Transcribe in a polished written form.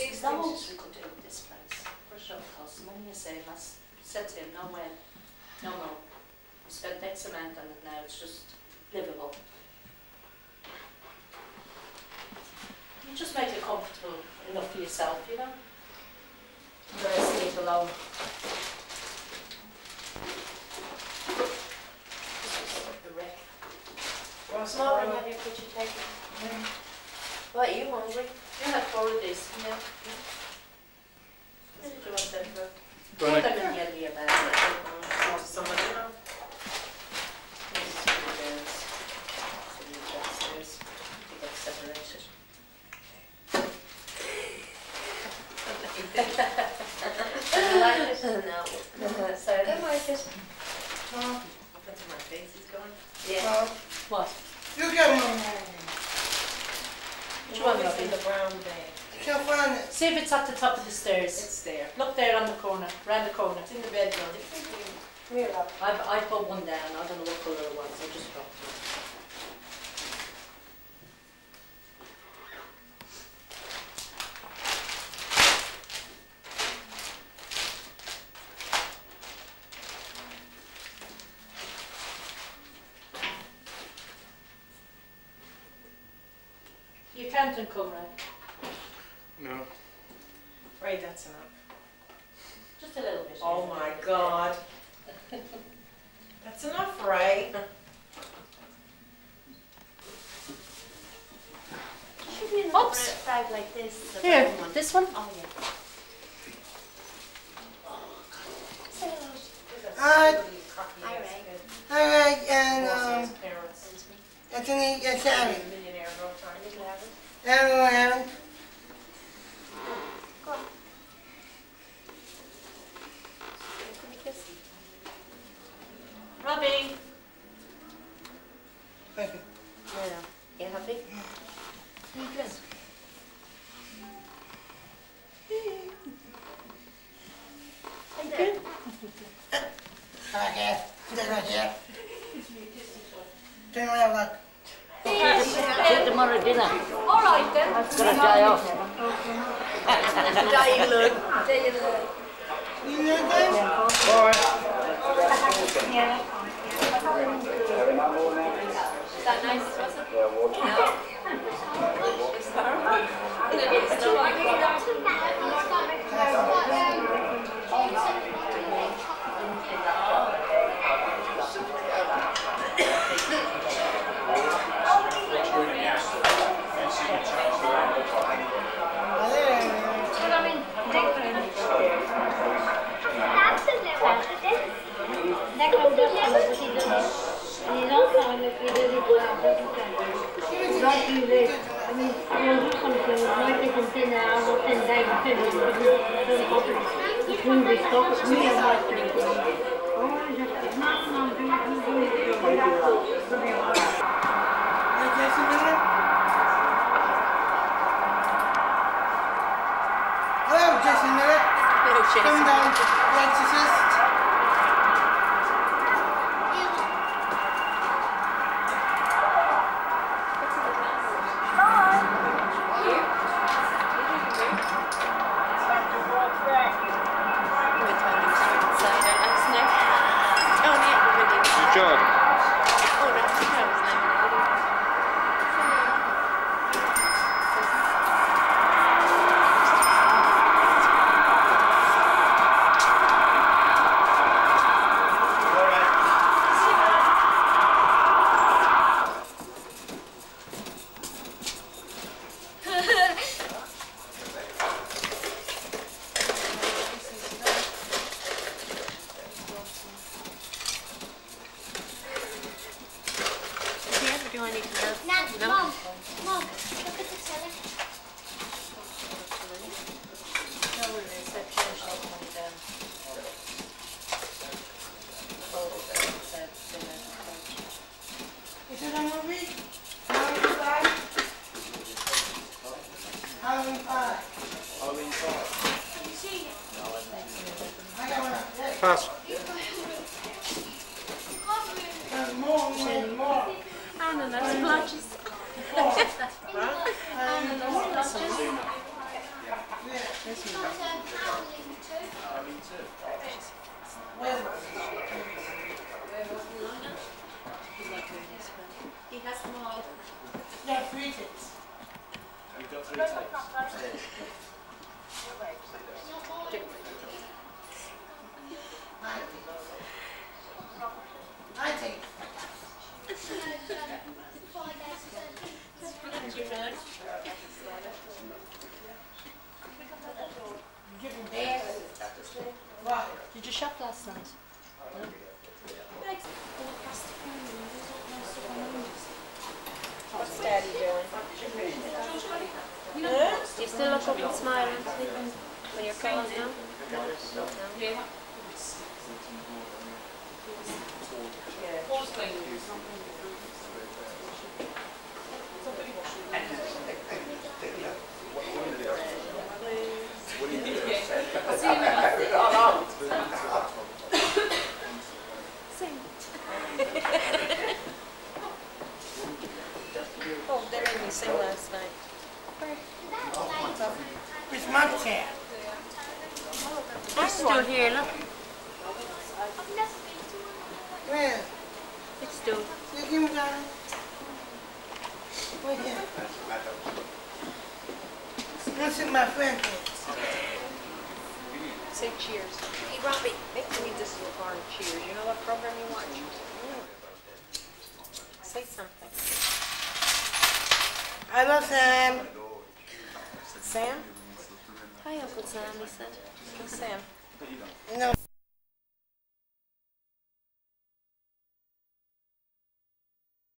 these things we could do with this place. For sure, cost money, you say. I said to him, no way. No. We spent X amount on it now, it's just livable. You just make it comfortable enough for yourself, you know? The rest leave it alone. Lauren, have you put your take? What, are you hungry? You had 4 of these. Yeah. Where did you want them for? Go on. Put them in the yellow bag. Want someone to know? This is for the girls. So you go upstairs. You get separated. Do you like it? No. So I don't like it. Up into my face, he's going. Yeah. What? You get one. Which one, It's in Robbie? the brown bag. I can't find it. See if it's at the top of the stairs. It's there. Look there on the corner, round the corner. It's in the bedroom. Come here, love. I put one down, I don't know what colour it was, I just dropped it. You can't come, right? No. Right, that's enough. Just a little bit. Oh my God. That's enough, right? Should be in Oops. a bag like this. The Here, brown one. this one? Oh yeah. Alright, Alright. and Parents. Anthony, yes, Aaron. Millionaire girlfriend. Aaron. Go on. Robbie! Thank you. You happy? Good. Thank you. Right here. Put that right here. Turn around, look. Get tomorrow dinner. All right then. Got a day off. Day you learn. Day you learn. You know that? Is that nice, was it? Yeah. It's horrible. It's not like Hello, Jason Miller. Come down, Exorcist. John. do anything else? No. Mom, look at the telly. Is it a movie? Halloween 5? Halloween 5. Halloween 5. Can you see it? I got one. Pass. More. Anna, that's splotches. Four. Anna, that's splotches. Yeah. He has them all. Yeah, 3 tickets. You've got 3 takes. I take. Giving days. Right. Did you shop last night? What's Daddy doing? Do you still look up and smile and sleeping when you're closed now? Yeah. Oh, they made me sing last night. It's my chair. It's still here, look. Where? It's still. You give me that? Wait here. Let's see my friend. Say cheers. Hey, Robbie, make me this little barn cheers. You know what program you watch? Say something. I love Sam. Sam? Hi, Uncle Sam, he said. Sam. No.